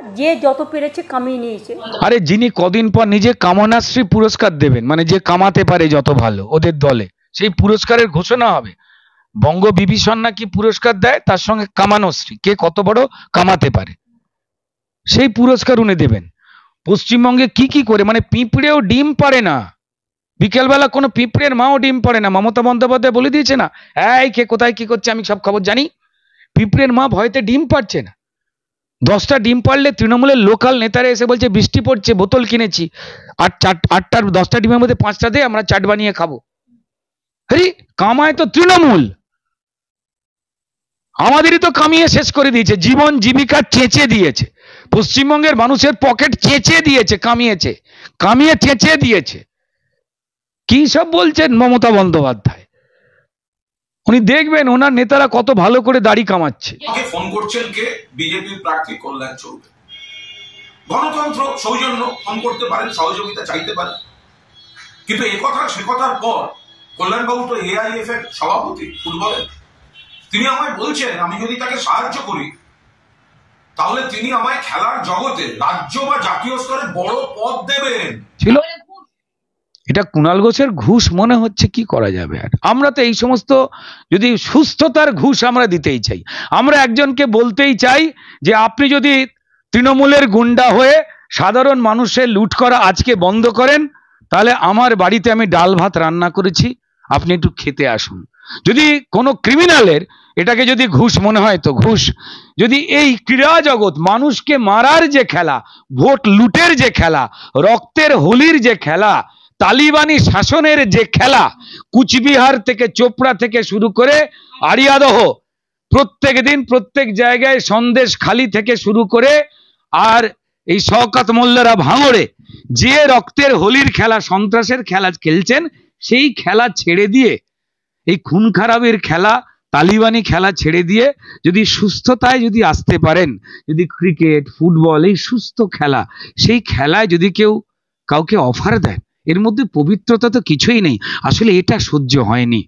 যে যত পেরেছে কামিয়ে নিয়েছে। আরে যিনি কদিন পর নিজে কামনাশ্রী পুরস্কার দেবেন, মানে যে কামাতে পারে যত ভালো ওদের দলে, সেই পুরস্কারের ঘোষণা হবে। বঙ্গ বিভীষণ নাকি পুরস্কার দেয়, তার সঙ্গে কামানশ্রী, কে কত বড় কামাতে পারে সেই পুরস্কার উনি দেবেন। পশ্চিমবঙ্গে কি কি করে, মানে পিঁপড়েও ডিম পারে না, বিকেলবেলা কোনো পিঁপড়ের মাও ডিম পারে না। মমতা বন্দ্যোপাধ্যায় বলে দিয়েছে না, এই কে কোথায় কি করছে আমি সব খবর জানি। পিঁপড়ের মা ভয়তে ডিম পারছে না। 10টা ডিম পারলে তৃণমূলের লোকাল নেতারা এসে বলছে বৃষ্টি পড়ছে, বোতল কিনেছি, আর 10টা ডিমের মধ্যে 5টা দিয়ে আমরা চাট বানিয়ে খাবো। আরে কামায় তো তৃণমূল, আমাদেরই তো কামিয়ে শেষ করে দিয়েছে, জীবন জীবিকা চেঁচে দিয়েছে, পশ্চিমবঙ্গের মানুষের পকেট চেঁচে দিয়েছে, কামিয়ে চেঁচে দিয়েছে। কি সব বলছেন মমতা বন্দ্যোপাধ্যায়, উনি দেখবেন ওনার নেতারা কত ভালো করে দাড়ি কামাচ্ছে। ফোন করছেন কে? বিজেপি প্রার্থী কল্যাণ চৌবে। গণতন্ত্র, সৌজন্য, ফোন করতে পারেন, সহযোগিতা চাইতে পারেন, কিন্তু সে কথার পর কল্যাণবাবু তো এআইএফ এর সভাপতি ফুটবলের, তিনি আমায় বলছেন আমি যদি তাকে সাহায্য করি তাহলে তিনি আমায় খেলার জগতে রাজ্য বা জাতীয় স্তরে বড় পদ দেবেন। ছিল এটা কুণাল ঘোষের ঘুষ মনে হচ্ছে, কি করা যাবে। আর আমরা তো এই সমস্ত, যদি সুস্থতার ঘুষ আমরা দিতেই চাই, আমরা একজনকে বলতেই চাই যে আপনি যদি তৃণমূলের গুন্ডা হয়ে সাধারণ মানুষের লুট করা আজকে বন্ধ করেন, তাহলে আমার বাড়িতে আমি ডাল ভাত রান্না করেছি, আপনি একটু খেতে আসুন। যদি কোনো ক্রিমিনালের এটাকে যদি ঘুষ মনে হয়, তো ঘুষ। যদি এই ক্রীড়া জগৎ, মানুষকে মারার যে খেলা, ভোট লুটের যে খেলা, রক্তের হোলির যে খেলা, তালিবানি শাসনের যে খেলা, কুচবিহার থেকে চোপড়া থেকে শুরু করে আড়িয়াদহ, প্রত্যেক দিন প্রত্যেক জায়গায় সন্দেশ খালি থেকে শুরু করে, আর এই শওকত মোল্লারা ভাঙড়ে যে রক্তের হোলির খেলা, সন্ত্রাসের খেলা খেলছেন, সেই খেলা ছেড়ে দিয়ে, এই খুন খারাপের খেলা, তালিবানি খেলা ছেড়ে দিয়ে যদি সুস্থতায় যদি আসতে পারেন, যদি ক্রিকেট ফুটবল এই সুস্থ খেলা, সেই খেলায় যদি কেউ কাউকে অফার দেন, এর মধ্যে পবিত্রতা তো কিছুই নেই। আসলে এটা সহ্য হয়নি,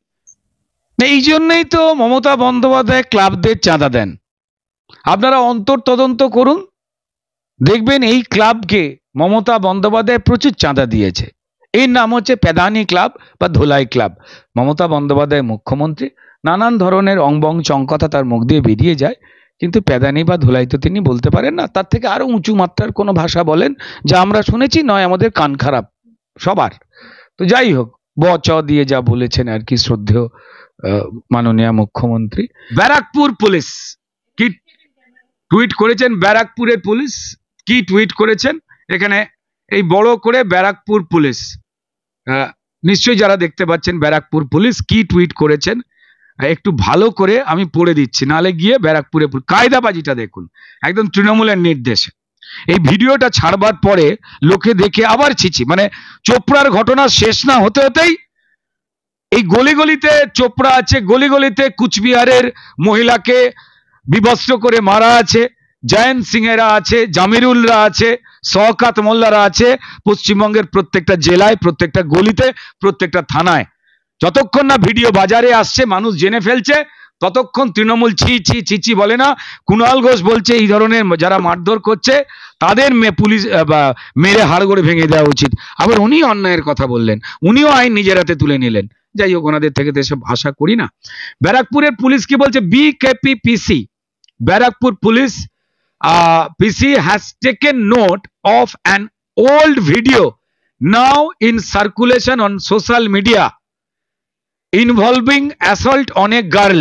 এই জন্যই তো মমতা বন্দ্যোপাধ্যায় ক্লাবদের চাঁদা দেন। আপনারা অন্তর তদন্ত করুন, দেখবেন এই ক্লাবকে মমতা বন্দ্যোপাধ্যায় প্রচুর চাঁদা দিয়েছে। এর নাম হচ্ছে পেদানি ক্লাব বা ধোলাই ক্লাব। মমতা বন্দ্যোপাধ্যায় মুখ্যমন্ত্রী, নানান ধরনের অংবং চংকথা তার মুখ দিয়ে বেরিয়ে যায়, কিন্তু পেদানি বা ধোলাই তো তিনি বলতে পারেন না। তার থেকে আরো উঁচু মাত্রার কোনো ভাষা বলেন যা আমরা শুনেছি, নয় আমাদের কান খারাপ সবার। তো যাই হোক, চ দিয়ে যা বলেছেন আর কি শ্রদ্ধেয় মাননীয় মুখ্যমন্ত্রী। ব্যারাকপুর পুলিশ কি টুইট করেছেন, ব্যারাকপুরের পুলিশ কি টুইট করেছেন, এখানে এই বড় করে ব্যারাকপুর পুলিশ, নিশ্চয়ই যারা দেখতে পাচ্ছেন ব্যারাকপুর পুলিশ কি টুইট করেছেন, একটু ভালো করে আমি পড়ে দিচ্ছি, নালে গিয়ে ব্যারাকপুরে কায়দাবাজিটা দেখুন, একদম তৃণমূলের নির্দেশে। এই ভিডিওটা ছাড়বার পরে লোকে দেখে আবার ছিছি, মানে চোপড়ার ঘটনা শেষ না হতে হতেই এই গলিগলিতে চোপড়া আছে, গলিগলিতে কুচবিহারের মহিলাকে বিবস্ত্র করে মারা আছে, জয়ন্ত সিংহেরা আছে, জামিরুলরা আছে, শওকত মোল্লারা আছে, পশ্চিমবঙ্গের প্রত্যেকটা জেলায়, প্রত্যেকটা গলিতে, প্রত্যেকটা থানায়। যতক্ষণ না ভিডিও বাজারে আসছে, মানুষ জেনে ফেলছে, ততক্ষণ তৃণমূল ছি বলে না। কুণাল ঘোষ বলছে এই ধরনের যারা মারধর করছে তাদের পুলিশ মেরে হাড়গোড়ে ভেঙে দেওয়া উচিত। আবার উনি অন্যায়ের কথা বললেন, উনিও আইন নিজের হাতে তুলে নিলেন। যাই হোক, ওনাদের থেকে তো এসব আশা করি না। ব্যারাকপুরের পুলিশ কি বলছে, BKPPC Barrackpore police PC has taken note of an old video now in circulation on social media involving assault on a girl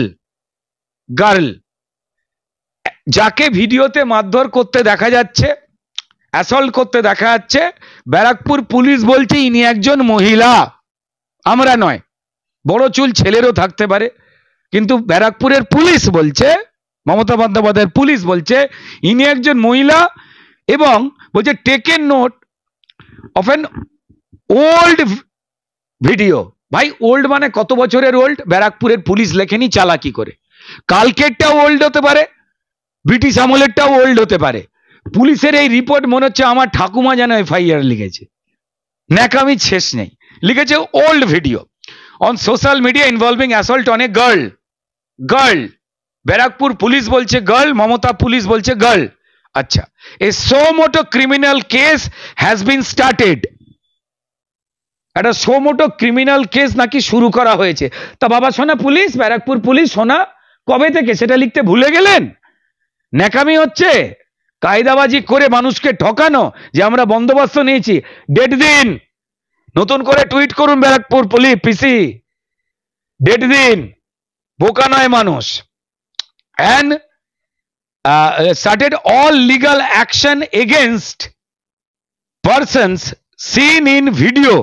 যাকে ভিডিওতে মারধর করতে দেখা যাচ্ছে, অ্যাসল্ট করতে দেখা যাচ্ছে, ব্যারাকপুর পুলিশ বলছে ইনি একজন মহিলা, আমরা নয়। বড় চুল ছেলেরও থাকতে পারে, কিন্তু ব্যারাকপুরের পুলিশ বলছে, মমতা বন্দ্যোপাধ্যায়ের পুলিশ বলছে ইনি একজন মহিলা, এবং বলছে taken note of an old video. ভাই ওল্ড মানে কত বছরের ওল্ড? ব্যারাকপুরের পুলিশ লেখেনি চালাকি করে, কালকেরটাও ওল্ড হতে পারে, ব্রিটিশ আমলেরটাও ওল্ড হতে পারে। পুলিশের এই রিপোর্ট মনে হচ্ছে আমার ঠাকুমা যেন FIR লিখেছে, ন্যাকামি শেষ নেই। লিখেছে old video on social media involving assault on a girl. Barrackpore police বলছে গার্ল, মমতা পুলিশ বলছে গার্ল। আচ্ছা, a suo motu criminal case has been started. একটা সো মোটো ক্রিমিনাল কেস নাকি শুরু করা হয়েছে। তা বাবা সোনা পুলিশ, ব্যারাকপুর পুলিশ সোনা, কবে থেকে সেটা লিখতে ভুলে গেলেন? ন্যাকামি হচ্ছে, কায়দাবাজি করে মানুষকে ঠকানো যে আমরা বন্দোবস্ত নিয়েছি। ডেট দিন, নতুন করে টুইট করুন ব্যারাকপুর পুলিশ পিসি, ডেট দিন, বোকা নয় মানুষ। and started all legal action against persons seen in video,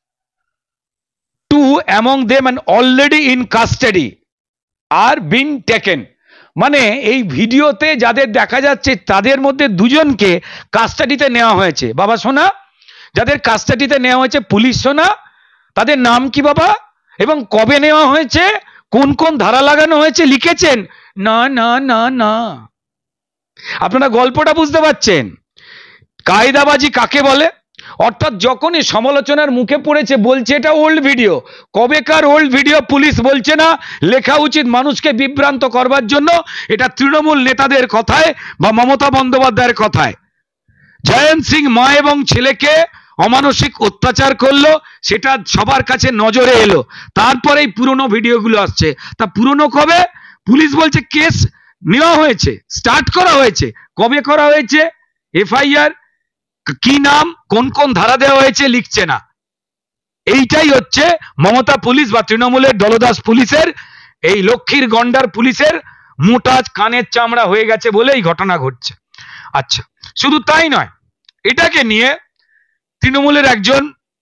two among them and already in custody are being taken। মানে এই ভিডিওতে যাদের দেখা যাচ্ছে তাদের মধ্যে দুজনকে কাস্টাডিতে নেওয়া হয়েছে। বাবা সোনা, যাদের কাস্টাডিতে নেওয়া হয়েছে পুলিশ সোনা, তাদের নাম কি বাবা, এবং কবে নেওয়া হয়েছে, কোন কোন ধারা লাগানো হয়েছে লিখেছেন? না না না না, আপনারা গল্পটা বুঝতে পারছেন? কায়দাবাজি কাকে বলে? অর্থাৎ যখনই সমালোচনার মুখে পড়েছে বলছে এটা ওল্ড ভিডিও। কবেকার ওল্ড ভিডিও পুলিশ বলছে না, লেখা উচিত মানুষকে বিভ্রান্ত করবার জন্য। এটা তৃণমূল নেতাদের কথায় বা মমতা বন্দ্যোপাধ্যায়ের কথায়। জয়ন্ত সিং মা এবং ছেলেকে অমানসিক অত্যাচার করলো, সেটা সবার কাছে নজরে এলো, তারপরে এই পুরনো ভিডিওগুলো আসছে। তা পুরনো কবে? পুলিশ বলছে কেস নেওয়া হয়েছে, স্টার্ট করা হয়েছে। কবে করা হয়েছে? এফআইআর কি নাম, কোন কোন ধারা দেওয়া হয়েছে লিখছে না। এইটাই হচ্ছে মমতা পুলিশ বা তৃণমূলের দলদাস পুলিশের, এই লক্ষ্মীর গন্ডার পুলিশের মোটা কানের চামড়া হয়ে গেছে বলে এই ঘটনা ঘটছে। আচ্ছা, শুধু তাই নয়, এটাকে নিয়ে তৃণমূলের একজন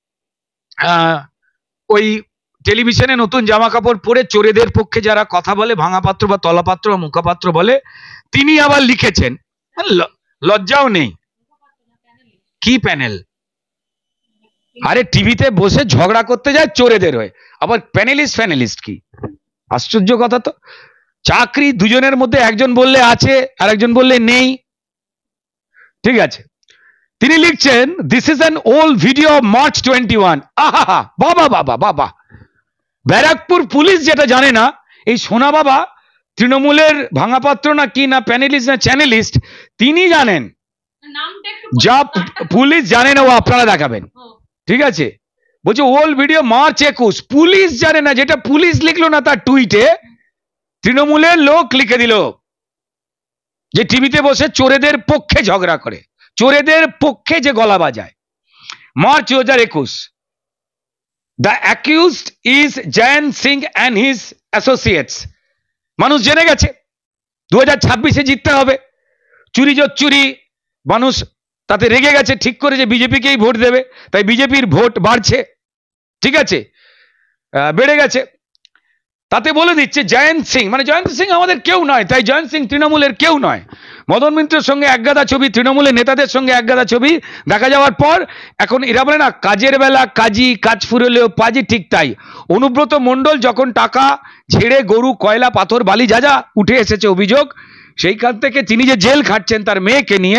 ওই টেলিভিশনে নতুন জামা কাপড় পরে চোরেদের পক্ষে যারা কথা বলে, ভাঙাপাত্র বা তলাপাত্র বা মুখাপাত্র বলে, তিনি আবার লিখেছেন, লজ্জাও নেই, কি প্যানেল? আরে টিভিতে বসে ঝগড়া করতে যায় চোরেদের হয়ে, আবার প্যানেলিস্ট কি আশ্চর্য কথা তো। চাকরি দুজনের মধ্যে একজন বললে আছে আর একজন বললে নেই, ঠিক আছে। তিনি লিখছেন, this is an old video of March 21। আহা, বাবা বাবা বাবা, ব্যারাকপুর পুলিশ যেটা জানে না, এই সোনা বাবা তৃণমূলের ভাঙাপাত্র না কি না প্যানেলিস্ট না চ্যানেলিস্ট, তিনি জানেন, যা পুলিশ জানে না ও আপনারা দেখাবেন, ঠিক আছে। বলছে ওল্ড ভিডিও মার্চ 21, পুলিশ জানে না, যেটা পুলিশ লিখলো না তার টুইটে তৃণমূলের লোক লিখে দিল যে টিভিতে বসে চোরেদের পক্ষে ঝগড়া করে, চোরেদের পক্ষে যে গলা বাজায়। March 2021, the accused is Jayanta Singh and his associates. মানুষ জেনে গেছে 2026-এ জিততে হবে, চুরি চুরি, মানুষ তাতে রেগে গেছে, ঠিক করে যে বিজেপিকেই ভোট দেবে, তাই বিজেপির ভোট বাড়ছে, ঠিক আছে, বেড়ে গেছে। তাতে বলে দিচ্ছে জয়ন্ত সিং, মানে জয়ন্ত সিং আমাদের কেউ নয়, তাই জয়ন্ত সিং তৃণমূলের কেউ নয়। মদন মিত্রের সঙ্গে একগাদা ছবি, তৃণমূলের নেতাদের সঙ্গে একগাদা ছবি দেখা যাওয়ার পর এখন এরা বলে না কাজের বেলা কাজী, কাজ ফুরলেও পাজি, ঠিক তাই অনুব্রত মণ্ডল যখন টাকা ঝেড়ে গরু, কয়লা, পাথর, বালি যা যা উঠে এসেছে অভিযোগ, সেইখান থেকে তিনি যে জেল খাটছেন তার মেয়েকে নিয়ে,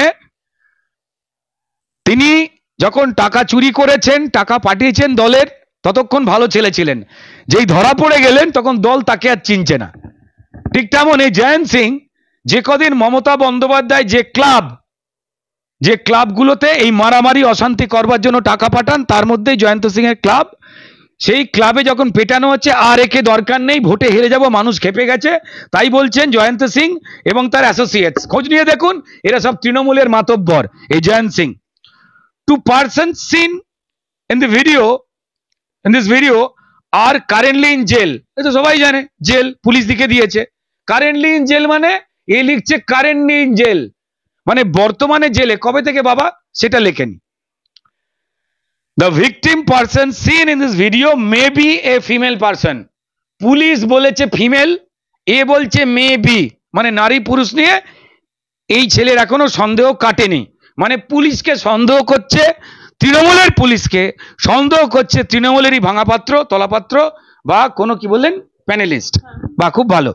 তিনি যখন টাকা চুরি করেছেন, টাকা পাঠিয়েছেন দলের, ততক্ষণ ভালো ছেলে ছিলেন, যেই ধরা পড়ে গেলেন তখন দল তাকে আর চিনছে না। ঠিক তেমন এই জয়ন্ত সিং যে কদিন মমতা বন্দ্যোপাধ্যায় যে ক্লাবগুলোতে এই মারামারি অশান্তি করবার জন্য টাকা পাঠান, তার মধ্যেই জয়ন্ত সিং এর ক্লাব, সেই ক্লাবে যখন পেটানো হচ্ছে আর একে দরকার নেই, ভোটে হেরে যাব, মানুষ খেপে গেছে, তাই বলছেন জয়ন্ত সিং এবং তার অ্যাসোসিয়েটস, খোঁজ নিয়ে দেখুন, এরা সব তৃণমূলের মাতব্বর। এই Jayanta Singh, 2 persons seen in this video are currently in jail। এটা সবাই জানে, জেল পুলিশ দিকে দিয়েছে। কারেন্টলি ইন জেল মানে এ লিখছে কারেন্টলি ইন জেল, মানে বর্তমানে জেলে। কবে থেকে বাবা সেটা লেখেনি। The victim person seen in this video may be a female person। Police বলেছে ফিমেল, এ বলছে মে বি, মানে নারী পুরুষ নিয়ে এই ছেলের এখনো সন্দেহ কাটেনি। মানে পুলিশকে সন্দেহ করছে, তৃণমূলের পুলিশকে সন্দেহ করছে তৃণমূলেরই ভাঙাপাত্র, তলাপাত্র বা কোনো কি বললেন প্যানেলিস্ট, বা খুব ভালো।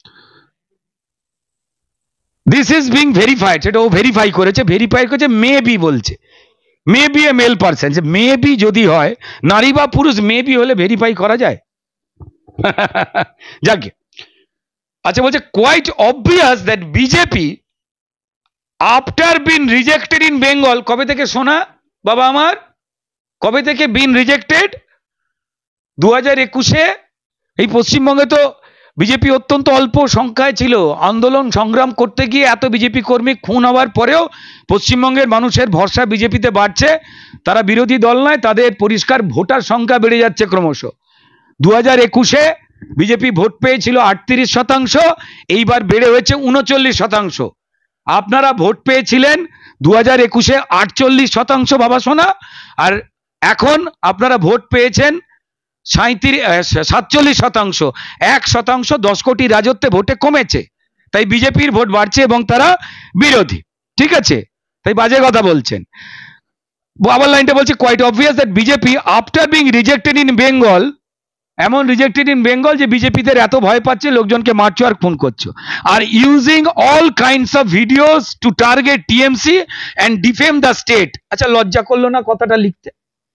দিস ইজ বিং ভেরিফাইড, সেটা ও ভেরিফাই করেছে, মে বি বলছে, may be a male person. May be যদি হয়, নারী বা পুরুষ মে বি হলে ভেরিফাই করা যায়? যাকে আচ্ছা, বলছে quite obvious that BJP after been rejected in Bengal, কবে থেকে শোনা বাবা আমার, কবে থেকে বিন রিজেক্টেড? 2021-এ। এই পশ্চিমবঙ্গে তো বিজেপি অত্যন্ত অল্প সংখ্যায় ছিল, আন্দোলন সংগ্রাম করতে গিয়ে এত বিজেপি কর্মী খুন হওয়ার পরেও পশ্চিমবঙ্গের মানুষের ভরসা বিজেপিতে বাড়ছে। তারা বিরোধী দল নয়, তাদের পরিষ্কার ভোটার সংখ্যা বেড়ে যাচ্ছে ক্রমশ। 2021-এ বিজেপি ভোট পেয়েছিল 38%, এইবার বেড়ে হয়েছে 39%। আপনারা ভোট পেয়েছিলেন 2021-এ 48% বাবা শোনা, আর এখন আপনারা ভোট পেয়েছেন 47%। 1% 10 কোটি রাজত্বে ভোটে কমেছে, তাই বিজেপির ভোট বাড়ছে এবং তারা বিরোধী। ঠিক আছে, তাই বাজে কথা বলছেন। আবার লাইনটা বলছে, quite obvious that BJP after being rejected in Bengal, এমন রিজেক্টেড ইন বেঙ্গল যে বিজেপিদের এত ভয় পাচ্ছে, লোকজনকে মারছো আর খুন করছো, আর using all kinds of videos to target TMC and defame the state. আচ্ছা, লজ্জা করলো না কথাটা লিখতে?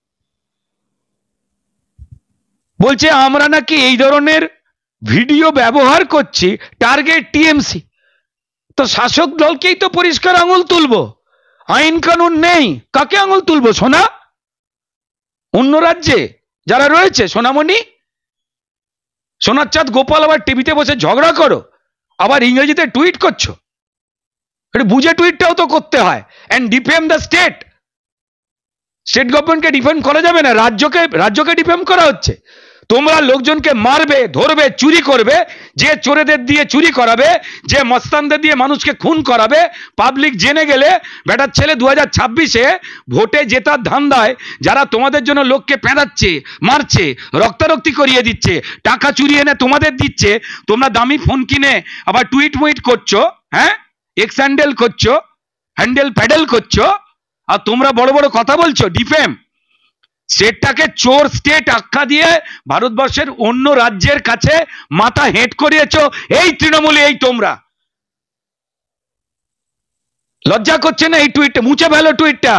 বলছে আমরা নাকি এই ধরনের ভিডিও ব্যবহার করছি টার্গেট টিএমসি। তো শাসক দলকেই তো পরিষ্কার আঙুল তুলবো, আইন কানুন নেই, কাকে আঙুল তুলবো সোনা? অন্য রাজ্যে যারা রয়েছে, সোনামণি সোনার চাঁদ গোপাল আবার টিভিতে বসে ঝগড়া করো, আবার ইংরেজিতে টুইট করছো, এটা বুঝে টুইটটাও তো করতে হয়। And defame the state, state গভর্নমেন্টকে ডিফেন্ড করা যাবে না, রাজ্যকে ডিফেম করা হচ্ছে। তোমরা লোকজনকে মারবে, ধরবে, চুরি করবে, যে চোরেদের দিয়ে চুরি করাবে, যে মস্তানদের দিয়ে মানুষকে খুন করাবে, পাবলিক জেনে গেলে বেটার ছেলে 2026-এ ভোটে জেতার ধান্দায় যারা তোমাদের জন্য লোককে পেঁদাচ্ছে, মারছে, রক্তারক্তি করিয়ে দিচ্ছে, টাকা চুরি এনে তোমাদের দিচ্ছে, তোমরা দামি ফোন কিনে আবার টুইট মুইট করছো, হ্যাঁ, এক্স হ্যান্ডেল করছো, হ্যান্ডেল প্যাডেল করছো, আর তোমরা বড় বড় কথা বলছো ডিফেম। স্টেটটাকে চোর স্টেট আখ্যা দিয়ে ভারতবর্ষের অন্য রাজ্যের কাছে মাথা হেঁট করিয়েছো এই তৃণমূলে, এই তোমরা। লজ্জা করছে না এই টুইটটা? মুছে ফেলো টুইটটা।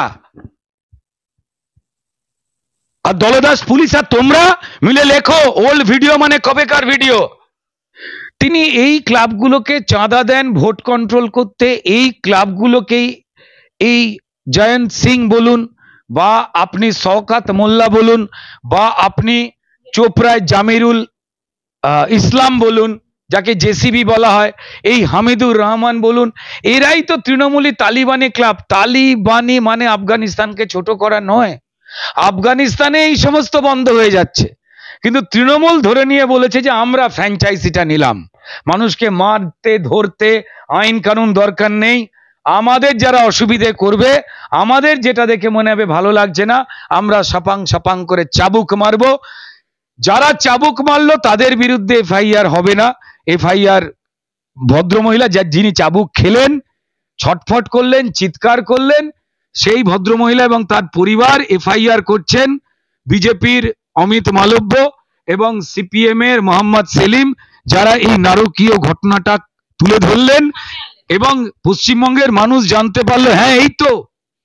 আর দলদাস পুলিশ আর তোমরা মিলে লেখো ওল্ড ভিডিও মানে কবেকার ভিডিও। তিনি এই ক্লাবগুলোকে চাঁদা দেন ভোট কন্ট্রোল করতে, এই ক্লাবগুলোকেই এই জয়ন্ত সিং বলুন, বা আপনি শওকাত মোল্লা বলুন, বা আপনি চোপড়ায় জামিরুল ইসলাম বলুন, যাকে জেসিবি বলা হয়, এই হামিদুর রহমান বলুন, এরাই তো তৃণমূলী তালিবানি ক্লাব। তালিবানি মানে আফগানিস্তানকে ছোট করা নয়, আফগানিস্তানে এই সমস্ত বন্ধ হয়ে যাচ্ছে, কিন্তু তৃণমূল ধরে নিয়ে বলেছে যে আমরা ফ্র্যাঞ্চাইজিটা নিলাম, মানুষকে মারতে ধরতে আইন কানুন দরকার নেই, আমাদের যারা অসুবিধে করবে, আমাদের যেটা দেখে মনে হবে ভালো লাগছে না, আমরা সাপাং সাপাং করে চাবুক মারবো। যারা চাবুক মারলো তাদের বিরুদ্ধে এফআইআর হবে না। এফআইআর ভদ্রমহিলা যিনি চাবুক খেলেন, ছটফট করলেন, চিৎকার করলেন, সেই ভদ্রমহিলা এবং তার পরিবার এফআইআর করছেন। বিজেপির অমিত মালব্য এবং সিপিএম এর মোহাম্মদ সেলিম, যারা এই নারকীয় ঘটনাটা তুলে ধরলেন, এবং পশ্চিমবঙ্গের মানুষ জানতে পারলো, হ্যাঁ এই তো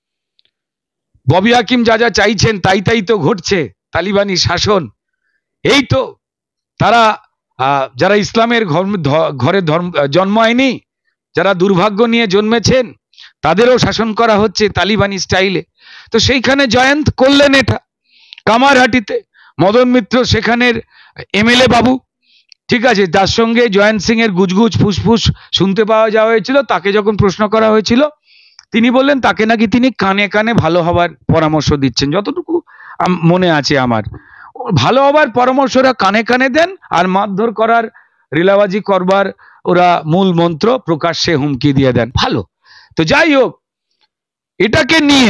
ববি হাকিম যা যা চাইছেন তাই তাই তো ঘটছে, তালিবানি শাসন। এই তো তারা যারা ইসলামের ঘরে জন্মায়নি, যারা দুর্ভাগ্য নিয়ে জন্মেছেন, তাদেরও শাসন করা হচ্ছে তালিবানি স্টাইলে। তো সেইখানে জয়ন্ত করলেন এটা কামারহাটিতে, মদন মিত্র সেখানের এমএলএ বাবু, ঠিক আছে, তার সঙ্গে জয়ন্ত সিং এর গুজগুজ ফুসফুস শুনতে পাওয়া যাওয়া হয়েছিল। তাকে যখন প্রশ্ন করা হয়েছিল, তিনি বললেন তাকে নাকি তিনি কানে কানে ভালো হবার পরামর্শ দিচ্ছেন, যতটুকু মনে আছে আমার। ভালো হবার পরামর্শ ওরা কানে কানে দেন, আর মারধর করার, রিলাবাজি করবার ওরা মূল মন্ত্র প্রকাশ্যে হুমকি দিয়ে দেন। ভালো, তো যাই হোক, এটাকে নিয়ে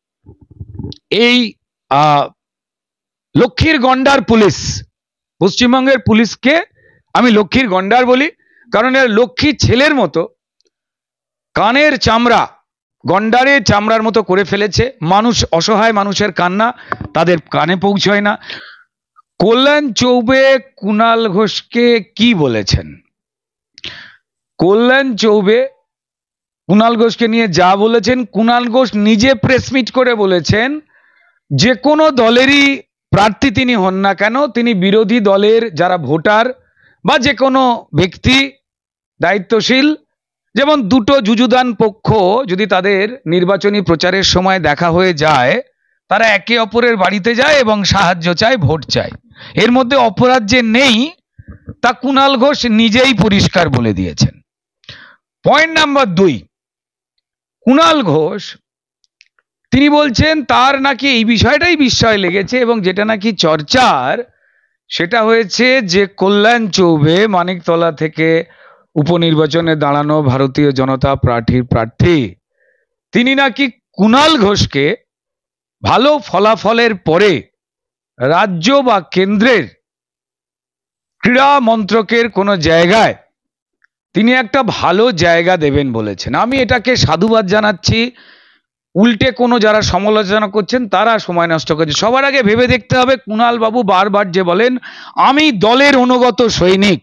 এই লক্ষ্মীর গন্ডার পুলিশ, পশ্চিমবঙ্গের পুলিশকে আমি লক্ষ্মীর গন্ডার বলি, কারণ এর লক্ষ্মীর ছেলের মতো কানের চামড়া গন্ডারের চামড়ার মতো করে ফেলেছে। মানুষ, অসহায় মানুষের কান্না তাদের কানে পৌঁছয় না। কল্যাণ চৌবে কুণাল ঘোষকে কি বলেছেন? কল্যাণ চৌবে কুণাল ঘোষকে নিয়ে যা বলেছেন, কুণাল ঘোষ নিজে প্রেস মিট করে বলেছেন যে কোনো দলেরই প্রার্থী তিনি হন না কেন, তিনি বিরোধী দলের যারা ভোটার বা যে কোনো ব্যক্তি দায়িত্বশীল যেমন দুটো যুযুদান পক্ষ যদি তাদের নির্বাচনী প্রচারের সময় দেখা হয়ে যায়, তারা একে অপরের বাড়িতে যায় এবং সাহায্য চায়, ভোট চায়। এর মধ্যে অপরাধ যে নেই তা কুণাল ঘোষ নিজেই পরিষ্কার বলে দিয়েছেন। পয়েন্ট নাম্বার 2, কুণাল ঘোষ তিনি বলছেন তার নাকি এই বিষয়টাই বিস্ময় লেগেছে এবং যেটা নাকি চর্চার সেটা হয়েছে যে কল্যাণ চৌবে মানিকতলা থেকে উপনির্বাচনে দাঁড়ানো ভারতীয় জনতা পার্টির প্রার্থী, তিনি নাকি কুণাল ঘোষকে ভালো ফলাফলের পরে রাজ্য বা কেন্দ্রের ক্রীড়া মন্ত্রকের কোনো জায়গায় তিনি একটা ভালো জায়গা দেবেন বলেছেন। আমি এটাকে সাধুবাদ জানাচ্ছি। উল্টে কোনো যারা সমালোচনা করছেন তারা সময় নষ্ট করছে। সবার আগে ভেবে দেখতে হবে, কুণাল বাবু বারবার যে বলেন আমি দলের অনুগত সৈনিক,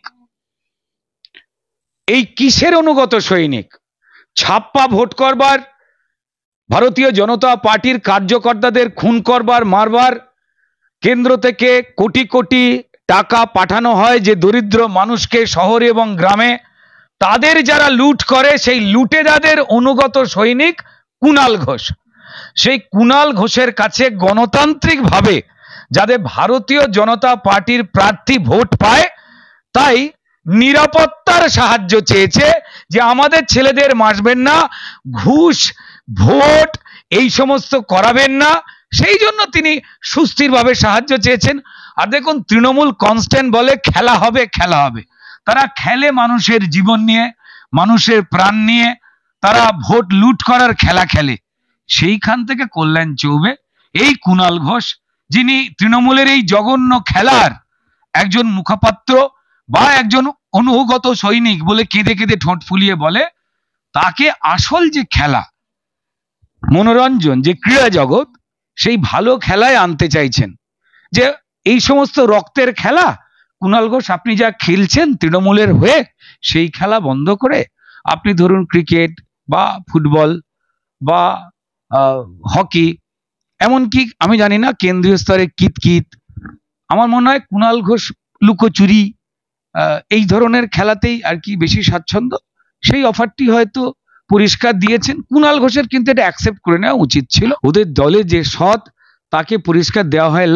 এই কিসের অনুগত সৈনিক? ছাপ্পা ভোট করবার, ভারতীয় জনতা পার্টির কার্যকর্তাদের খুন করবার, মারবার, কেন্দ্র থেকে কোটি কোটি টাকা পাঠানো হয় যে দরিদ্র মানুষকে শহরে এবং গ্রামে, তাদের যারা লুট করে সেই লুটেরাদের অনুগত সৈনিক কুণাল ঘোষ। সেই কুণাল ঘোষের কাছে গণতান্ত্রিকভাবে যাদের ভারতীয় জনতা পার্টির প্রার্থী ভোট পায়, তাই নিরাপত্তার সাহায্য চেয়েছে যে আমাদের ছেলেদের মারবেন না, ঘুষ ভোট এই সমস্ত করাবেন না, সেই জন্য তিনি সুস্থিরভাবে সাহায্য চেয়েছেন। আর দেখুন, তৃণমূল কনস্ট্যান্ট বলে খেলা হবে খেলা হবে, তারা খেলে মানুষের জীবন নিয়ে, মানুষের প্রাণ নিয়ে, তারা ভোট লুট করার খেলা খেলে। সেইখান থেকে কল্যাণ চৌবে এই কুণাল ঘোষ, যিনি তৃণমূলের এই জঘন্য খেলার একজন মুখপাত্র বা একজন অনুগত সৈনিক বলে কেঁদে কেঁদে ঠোঁট ফুলিয়ে বলে, তাকে আসল যে খেলা, মনোরঞ্জন, যে ক্রীড়া জগৎ, সেই ভালো খেলায় আনতে চাইছেন। যে এই সমস্ত রক্তের খেলা, কুণাল ঘোষ আপনি যা খেলছেন তৃণমূলের হয়ে, সেই খেলা বন্ধ করে আপনি ধরুন ক্রিকেট বা ফুটবল বা হকি, এমনকি আমি জানি না কেন্দ্রীয় স্তরে কিতকিত, আমার মনে হয় কুণাল ঘোষ লুকোচুরি, এই ধরনের খেলাতেই আর কি বেশি স্বাচ্ছন্দ্য। সেই অফারটি হয়তো পরিষ্কার দিয়েছেন। কুণাল ঘোষের কিন্তু এটা অ্যাকসেপ্ট করে নেওয়া উচিত ছিল। ওদের দলে যে সৎ, তাকে পরিষ্কার দেওয়া হয়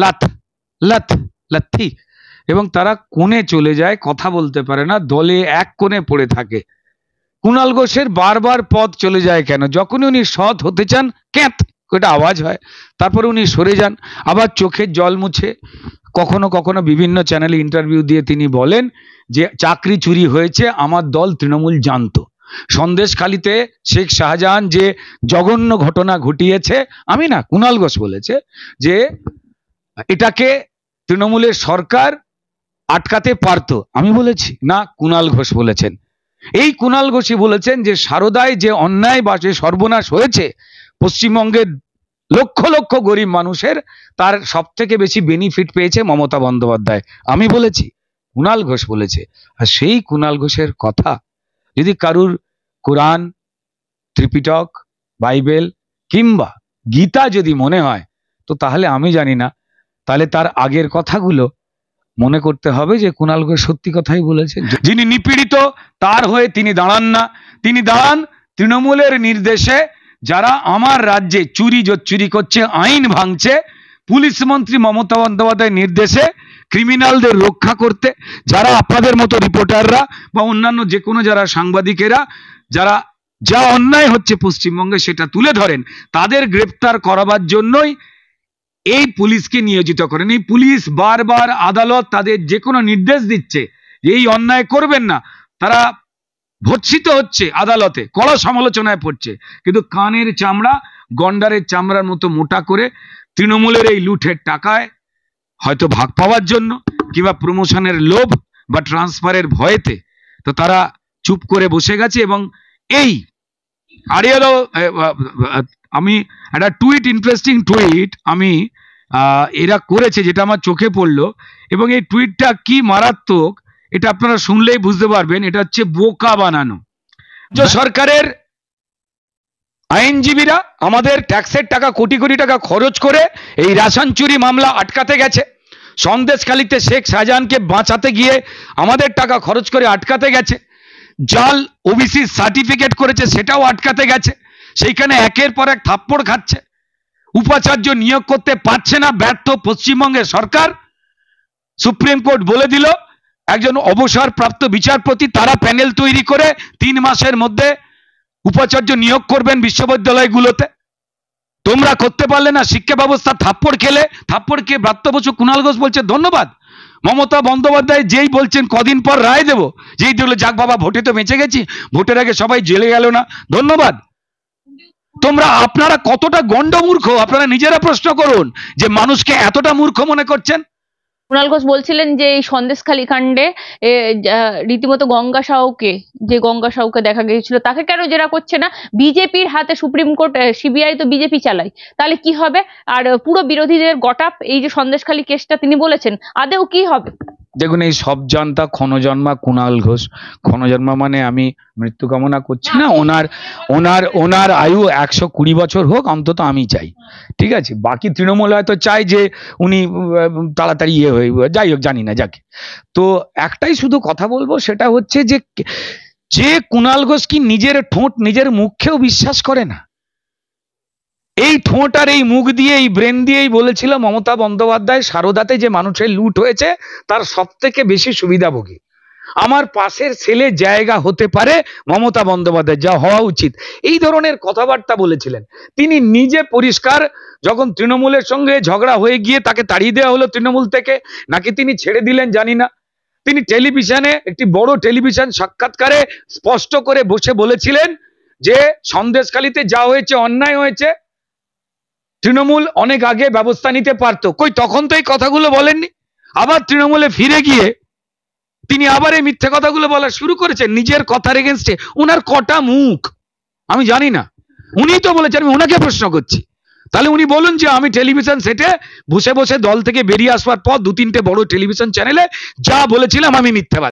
লাথি, এবং তারা কোণে চলে যায়, কথা বলতে পারে না, দলে এক কোণে পড়ে থাকে। কুণাল ঘোষের বারবার পথ চলে যায় কেন? যখনই উনি সৎ হতে চান, ক্যাঁত একটা আওয়াজ হয়, তারপরে উনি সরে যান, আবার চোখের জল মুছে কখনো কখনো বিভিন্ন চ্যানেলে ইন্টারভিউ দিয়ে তিনি বলেন যে চাকরি চুরি হয়েছে, আমার দল তৃণমূল জানতো। সন্দেশখালিতে শেখ শাহজাহান যে জঘন্য ঘটনা ঘটিয়েছে, আমি না, কুণাল ঘোষ বলেছে যে এটাকে তৃণমূলের সরকার আটকাতে পারত, আমি বলেছি না, কুণাল ঘোষ বলেছেন। এই কুণাল ঘোষই বলেছেন যে সারদায় যে অন্যায় বা যে সর্বনাশ হয়েছে পশ্চিমবঙ্গের লক্ষ লক্ষ গরিব মানুষের, তার সব থেকে বেশি বেনিফিট পেয়েছে মমতা বন্দ্যোপাধ্যায়, আমি বলেছি, কুণাল ঘোষ বলেছে। আর সেই কুণাল ঘোষের কথা যদি কারুর কোরআন, ত্রিপিটক, বাইবেল কিংবা গীতা যদি মনে হয়, তো তাহলে আমি জানি না, তাহলে তার আগের কথাগুলো মনে করতে হবে যে কুণাল ঘোষ সত্যি কথাই বলেছে। যিনি নিপীড়িত তার হয়ে তিনি দাঁড়ান না, তিনি দাঁড়ান তৃণমূলের নির্দেশে। যারা আমার রাজ্যে চুরি করছে, আইন ভাঙছে, পুলিশ মন্ত্রী মমতা বন্দ্যোপাধ্যায়ের নির্দেশে ক্রিমিনালদের রক্ষা করতে, যারা আপনাদের মতো রিপোর্টাররা বা অন্যান্য যে কোনো যারা সাংবাদিকেরা যারা যা অন্যায় হচ্ছে পশ্চিমবঙ্গে সেটা তুলে ধরেন, তাদের গ্রেপ্তার করাবার জন্যই এই পুলিশকে নিয়োজিত করেন। এই পুলিশ বারবার আদালত তাদের যে কোনো নির্দেশ দিচ্ছে এই অন্যায় করবেন না, তারা ভর্ৎসিত হচ্ছে আদালতে, কড়া সমালোচনায় পড়ছে, কিন্তু কানের চামড়া গন্ডারের চামড়ার মতো মোটা করে তৃণমূলের এই লুঠের টাকায় হয়তো ভাগ পাওয়ার জন্য কিংবা প্রমোশনের লোভ বা ট্রান্সফারের ভয়েতে তো তারা চুপ করে বসে গেছে। এবং এই আরিয়ালো, আমি একটা ইন্টারেস্টিং টুইট আমি এরা করেছে যেটা আমার চোখে পড়লো, এবং এই টুইটটা কি মারাত্মক এটা আপনারা শুনলেই বুঝতে পারবেন। এটা হচ্ছে বোকা বানানো। সরকারের আইনজীবীরা আমাদের ট্যাক্সের টাকা কোটি কোটি টাকা খরচ করে এই রেশন চুরি মামলা আটকাতে গেছে, সন্দেশখালিতে শেখ শাহজাহানকে বাঁচাতে গিয়ে আমাদের টাকা খরচ করে আটকাতে গেছে। জাল ওবিসি সার্টিফিকেট করেছে সেটাও আটকাতে গেছে, সেইখানে একের পর এক থাপ্পড় খাচ্ছে। উপাচার্য নিয়োগ করতে পারছে না ব্যর্থ পশ্চিমবঙ্গের সরকার। সুপ্রিম কোর্ট বলে দিল একজন অবসরপ্রাপ্ত বিচারপতি তারা প্যানেল তৈরি করে 3 মাসের মধ্যে উপাচার্য নিয়োগ করবেন বিশ্ববিদ্যালয়গুলোতে। তোমরা করতে পারলে না, শিক্ষা ব্যবস্থা থাপ্পড় খেলে। থাপ্পড় খেয়ে ব্রাত্য বসু, কুণাল ঘোষ বলছে ধন্যবাদ। মমতা বন্দ্যোপাধ্যায় যেই বলছেন কদিন পর রায় দেব, যেই দিল যাক বাবা ভোটে তো বেঁচে গেছি, ভোটের আগে সবাই জেলে গেল না, ধন্যবাদ। তোমরা আপনারা কতটা গন্ডমূর্খ আপনারা নিজেরা প্রশ্ন করুন যে মানুষকে এতটা মূর্খ মনে করছেন। কুণাল ঘোষ বলছিলেন যে এই সন্দেশখালী কাণ্ডে রীতিমতো গঙ্গা সাউকে দেখা গিয়েছিল, তাকে কেন জেরা করছে না? বিজেপির হাতে সুপ্রিম কোর্ট, সিবিআই তো বিজেপি চালায়, তাহলে কি হবে? আর পুরো বিরোধীদের গটাপ এই যে সন্দেশখালী কেসটা তিনি বলেছেন, আদেও কি হবে? দেখুন, এই সব জানতা ক্ষণজন্মা কুণাল ঘোষ, ক্ষণজন্মা মানে আমি মৃত্যু কামনা করছি না, ওনার আয়ু 120 বছর হোক অন্তত আমি চাই, ঠিক আছে। বাকি তৃণমূল হয়তো চাই যে উনি তাড়াতাড়ি হয়ে, যাই হোক জানি না, যাকে। তো একটাই শুধু কথা বলবো, সেটা হচ্ছে যে কুণাল ঘোষ কি নিজের ঠোঁট নিজের মুখেও বিশ্বাস করে না? এই ঠোঁট আর এই মুখ দিয়ে, এই ব্রেন দিয়েই বলেছিল মমতা বন্দ্যোপাধ্যায় সারদাতে যে মানুষের লুট হয়েছে তার সব থেকে বেশি সুবিধাভোগী আমার পাশের ছেলে জায়গা হতে পারে মমতা বন্দ্যোপাধ্যায়, যা হওয়া উচিত, এই ধরনের কথাবার্তা বলেছিলেন তিনি নিজে পরিষ্কার। যখন তৃণমূলের সঙ্গে ঝগড়া হয়ে গিয়ে তাকে তাড়িয়ে দেওয়া হলো তৃণমূল থেকে, নাকি তিনি ছেড়ে দিলেন জানি না, তিনি টেলিভিশনে একটি বড় টেলিভিশন সাক্ষাৎকারে স্পষ্ট করে বসে বলেছিলেন যে সন্দেশখালীতে যা হয়েছে অন্যায় হয়েছে, তৃণমূল অনেক আগে ব্যবস্থা নিতে পারতো। কই তখন তো এই কথাগুলো বলেননি। আবার তৃণমূলে ফিরে গিয়ে তিনি আবার এই মিথ্যে কথাগুলো বলা শুরু করেছেন নিজের কথার এগেনস্টে। উনার কটা মুখ আমি জানি না, উনিই তো বলেছেন, আমি ওনাকে প্রশ্ন করছি। তাহলে উনি বলুন যে আমি টেলিভিশন সেটে বসে বসে দল থেকে বেরিয়ে আসবার পর 2-3টে বড় টেলিভিশন চ্যানেলে যা বলেছিলাম আমি মিথ্যাবাদী।